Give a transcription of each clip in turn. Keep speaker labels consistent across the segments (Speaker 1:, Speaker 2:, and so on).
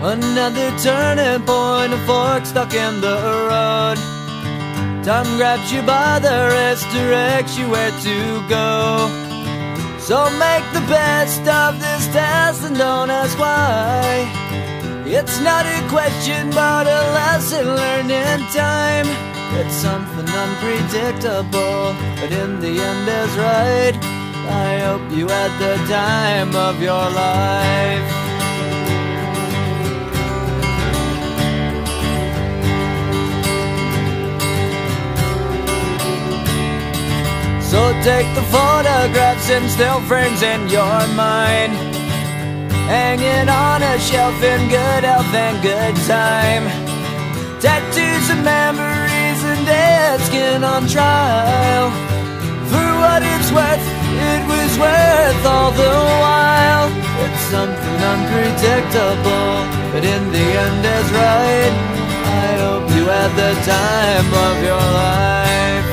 Speaker 1: Another turning point, a fork stuck in the road. Time grabs you by the wrist, directs you where to go. So make the best of this test and don't ask why. It's not a question but a lesson learned in time. It's something unpredictable, but in the end is right. I hope you had the time of your life. So take the photographs and still frames in your mind, hanging on a shelf in good health and good time. Tattoos and memories and dead skin on trial. For what it's worth, it was worth all the while. It's something unpredictable, but in the end is right. I hope you had the time of your life.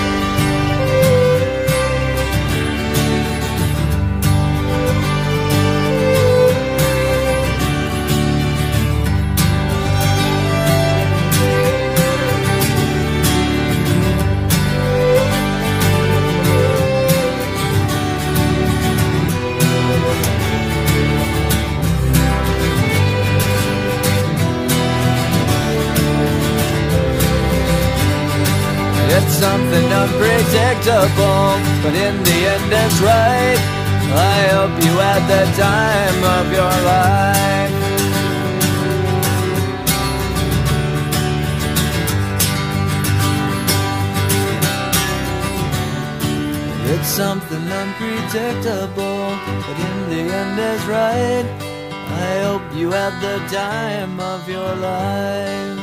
Speaker 1: It's something unpredictable, but in the end it's right. I hope you had the time of your life. It's something unpredictable, but in the end is right. I hope you had the time of your life.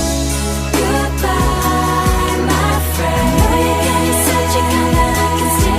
Speaker 2: Such a kind that I can see.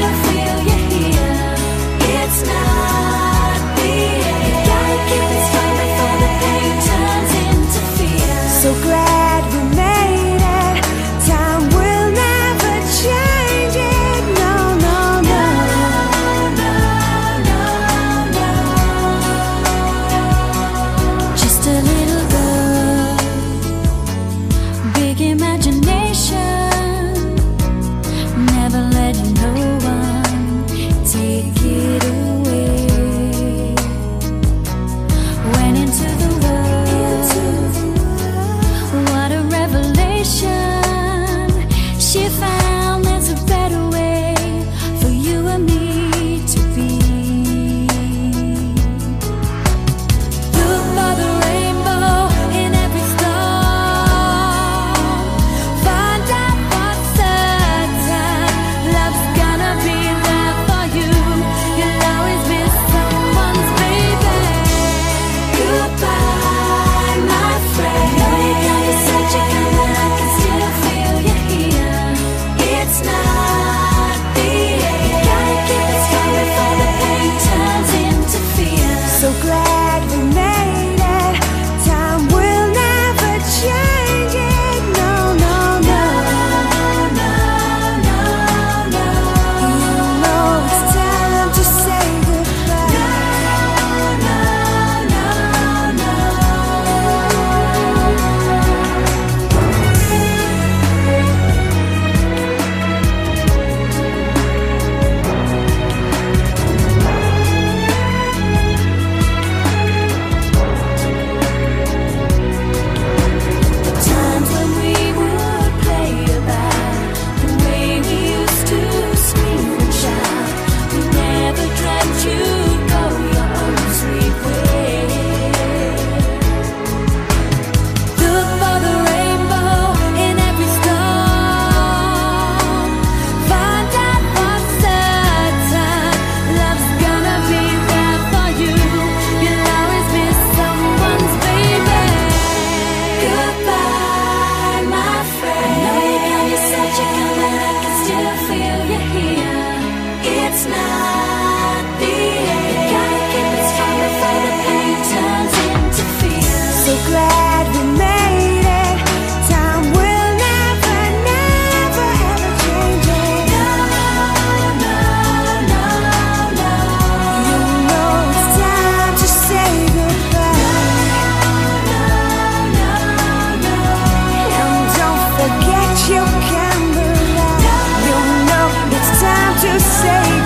Speaker 2: it's not the end. You gotta keep it strong before the pain turns into fear.
Speaker 3: So glad we made it. Time will never, never ever change it.
Speaker 2: No, no, no, no.
Speaker 3: You know it's time to say goodbye.
Speaker 2: No, no, no.
Speaker 3: And don't forget your candlelight. You know it's time to say